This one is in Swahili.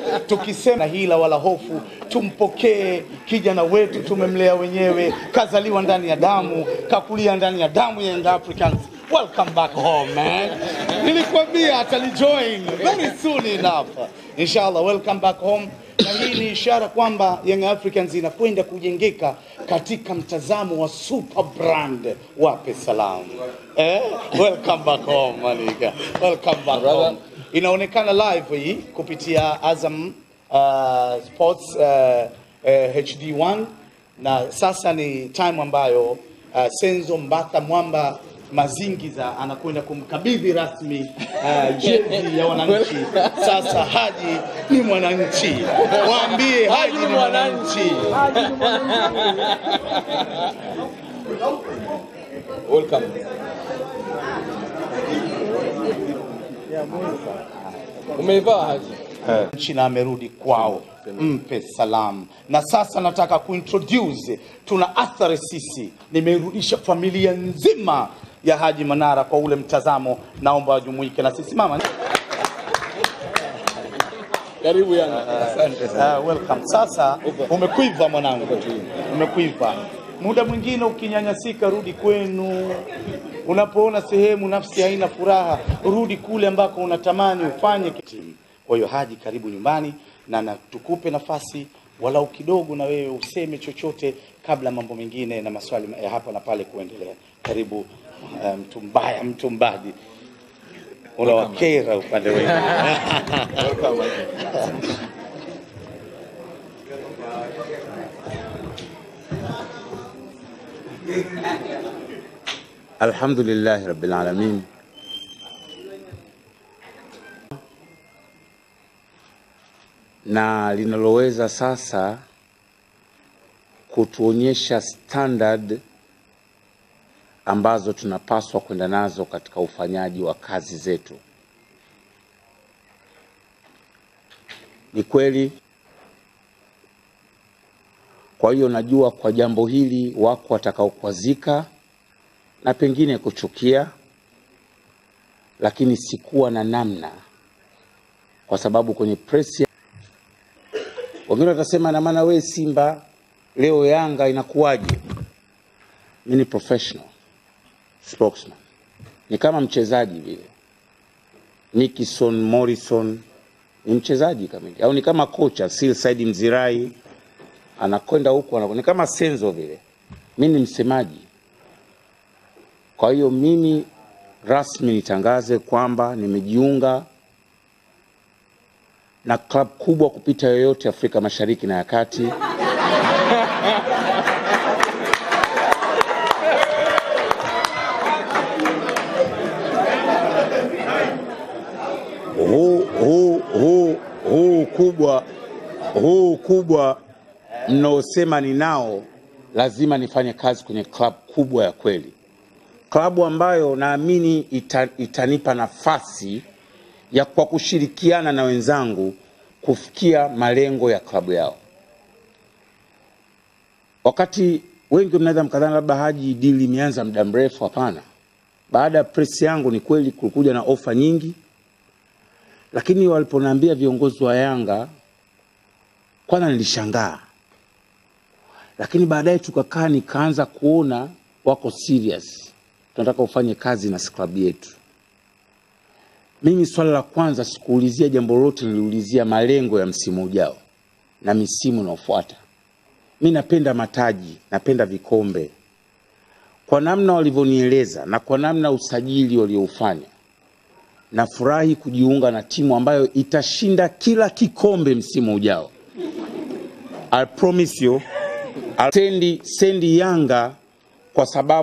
tukisema hila wala hofu. Tumpokee kijana wetu, tumemlea wenyewe, kazaliwa ndani ya damu, kakulia ndani ya damu ya Young Africans. Welcome back home, man. Nilikwambia atalijoin very soon enough. Inshallah, welcome back home. Na hii ni ishara kwamba Young Africans inakwenda kujengeka katika mtazamo wa super brand. Wape salamu. Welcome back home, Malika. Welcome back home. Inaonekana live hii kupitia Azam Sports HD1, na sasa ni time ambayo Senzo Mbata Mwamba Mazingiza anakwenda kumkabidhi rasmi jezi ya wananchi. Sasa Haji ni mwananchi. Waambie Haji ni mwananchi. Welcome. Umevaa Haji. China amerudi kwao. Mpe salamu. Na sasa nataka kuintroduce, tuna athari sisi. Nimerudisha familia nzima ya Haji Manara kwa ule mtazamo. Naomba wajumuike na sisi. Mama, karibu yana. Asante sana. Welcome. Sasa umekuiva mwanangu. Umekuiva. Muda mwingine ukinyanyasika, rudi kwenu. Unapoona sehemu nafsi haina furaha, rudi kule ambako unatamani ufanye kitu. Kwa hiyo Haji, karibu nyumbani, na tukupe nafasi walau kidogo na wewe useme chochote kabla mambo mengine na maswali ya hapa na pale kuendelea. Karibu mtu mbaya, mtu mbadi. Unawakera upande wetu. Alhamdulillah Rabbil Alamin. Na linaloweza sasa kutuonyesha standard ambazo tunapaswa kwenda nazo katika ufanyaji wa kazi zetu. Ni kweli. Kwa hiyo najua kwa jambo hili wako watakaokwazika na pengine kuchukia, lakini sikuwa na namna, kwa sababu kwenye press wengine watasema na maana wewe Simba leo Yanga inakuwaje? Mimi ni professional spokesman. Ni kama mchezaji vile. Nickson Morrison ni mchezaji kamili, au ni kama kocha Said Mzirai anakwenda huko anakwenda, ni kama Senzo vile. Mimi ni msemaji. Kwa hiyo mimi rasmi nitangaze kwamba nimejiunga na club kubwa kupita yoyote Afrika Mashariki na ya Kati. Huu kubwa mnaosema ni nao, lazima nifanye kazi kwenye club kubwa ya kweli. Klabu ambayo naamini itanipa nafasi ya kwa kushirikiana na wenzangu kufikia malengo ya klabu yao. Wakati wengi mnaweza mkadhani labda Haji deal imeanza muda mrefu, hapana. Baada ya press yangu ni kweli kulikuja na ofa nyingi, lakini waliponiambia viongozi wa Yanga, kwanza nilishangaa. Lakini baadaye tukakaa nikaanza kuona wako serious. Tunataka ufanye kazi na klabu yetu. Mimi swala la kwanza sikuulizia jambo lote, niliulizia malengo ya msimu ujao na misimu inayofuata. Mimi napenda mataji, napenda vikombe. Kwa namna walivyonieleza na kwa namna usajili walioufanya, nafurahi kujiunga na timu ambayo itashinda kila kikombe msimu ujao. I promise you, I'll sendi Yanga kwa sababu